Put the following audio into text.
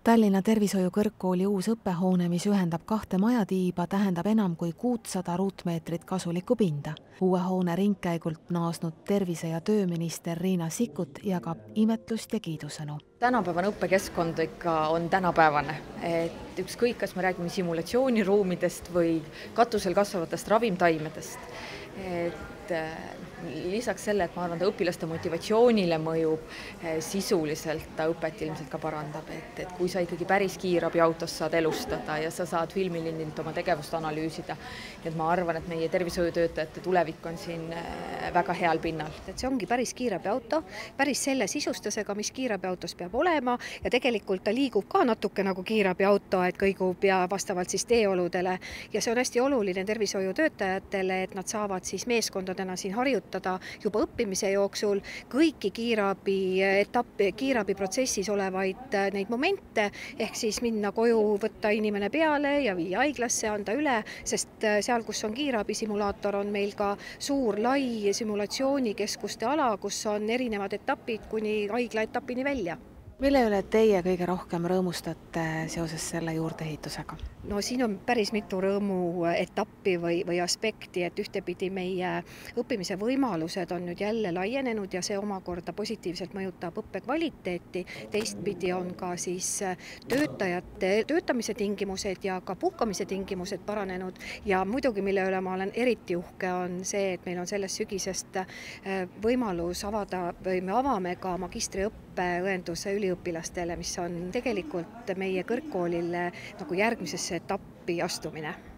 Tallinna Tervishoiukõrgkooli uus õppehoone, mis ühendab kahte majatiiba, tähendab enam kui 600 ruutmeetrit kasulikku pinda. Uue hoone ringkäigult naasnud tervise- ja tööminister Riina Sikkut jagab imetlust ja kiidusõnu. Tänapäevane õppekeskkond ikka on tänapäevane. Et ükskõik, kas me räägime simulatsiooniruumidest või katusel kasvavatest ravimtaimedest. Lisaks selle, et ma arvan, et õpilaste motivatsioonile mõjub, sisuliselt ta õpet ilmselt ka parandab. Et kui sa ikkagi päris kiirabiautos saad elustada ja sa saad filmilindilt oma tegevust analüüsida. Et ma arvan, et meie tervishoiutöötajate tulevik on siin väga heal pinnal. Et see ongi päris kiirabiauto, päris selle sisustusega, mis kiirabiautos peab olema ja tegelikult ta liigub ka natuke nagu kiirabiauto, et kõigub ja vastavalt siis teeoludele. Ja see on hästi oluline tervishoiutöötajatele, et nad saavad siis meeskondadena siin harjutada juba õppimise jooksul kõiki kiirabiprotsessis olevaid neid momente, ehk siis minna koju, võtta inimene peale ja viia haiglasse, anda üle, sest seal, kus on kiirabisimulaator, on meil ka suur lai simulatsioonikeskuste ala, kus on erinevad etapid kuni haigla etapini välja. Mille üle teie kõige rohkem rõõmustate seoses selle juurdeehitusega? No siin on päris mitu rõõmu etappi või aspekti, et ühtepidi meie õppimise võimalused on nüüd jälle laienenud ja see omakorda positiivselt mõjutab õppekvaliteeti. Teistpidi on ka siis töötajate töötamise tingimused ja ka puhkamise tingimused paranenud ja muidugi, mille üle ma olen eriti uhke, on see, et meil on sellest sügisest võimalus avada või me avame ka magistriõppeõenduse üliõpilastele, mis on tegelikult meie kõrgkoolile nagu järgmisesse etappi astumine.